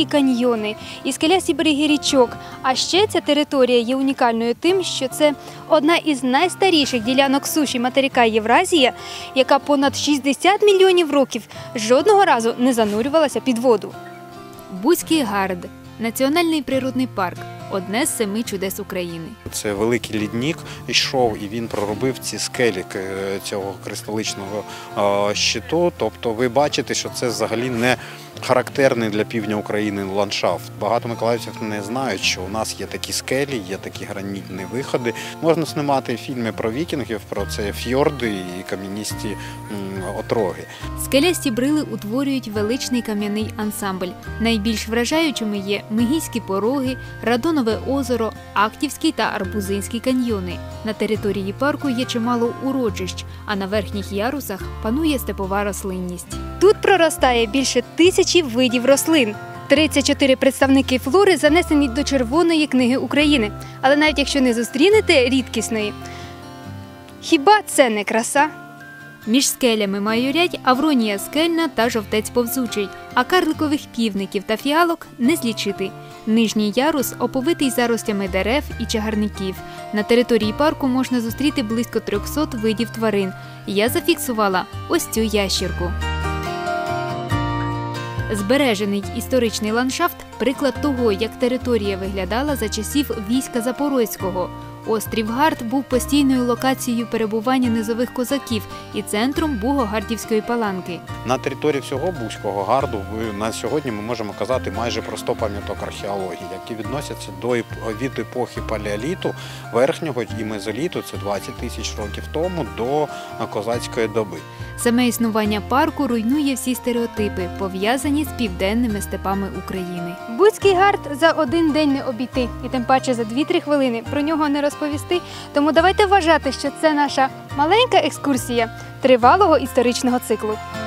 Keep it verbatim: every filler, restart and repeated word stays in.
каньйони, і скелясті береги річок. А ще ця територія є унікальною тим, що це одна із найстаріших ділянок суші материка Євразія, яка понад шістдесят мільйонів років жодного разу не занурювалася під воду. Буцький гард – національний природний парк. Одне з семи чудес України. Це великий лідник йшов, і він проробив ці скелі цього кристаличного щиту. Тобто ви бачите, що це взагалі не характерний для півдня України ландшафт. Багато миколаївців не знають, що у нас є такі скелі, є такі гранітні виходи. Можна знімати фільми про вікінгів, про це фьорди і кам'янисті отроги. Скелясті брили утворюють величний кам'яний ансамбль. Найбільш вражаючими є Мигійські пороги, Радонове озеро, Актівський та Арбузинський каньйони. На території парку є чимало урочищ, а на верхніх ярусах панує степова рослинність. Тут проростає більше тисячі видів рослин. тридцять чотири представники флори занесені до Червоної книги України. Але навіть якщо не зустрінете рідкісної, хіба це не краса? Між скелями майорять авронія скельна та жовтець повзучий, а карликових півників та фіалок не злічити. Нижній ярус оповитий заростями дерев і чагарників. На території парку можна зустріти близько трьохсот видів тварин. Я зафіксувала ось цю ящірку. Збережений історичний ландшафт – приклад того, як територія виглядала за часів війська Запорозького. Острів Гард був постійною локацією перебування низових козаків і центром Буго-Гардівської паланки. На території всього Буцького гарду на сьогодні ми можемо казати майже про сто пам'яток археології, які відносяться до від епохи палеоліту, верхнього і мезоліту, це двадцять тисяч років тому, до козацької доби. Саме існування парку руйнує всі стереотипи, пов'язані з південними степами України. Буцький гард за один день не обійти, і тим паче за дві-три хвилини про нього не розповісти. Тому давайте вважати, що це наша маленька екскурсія тривалого історичного циклу.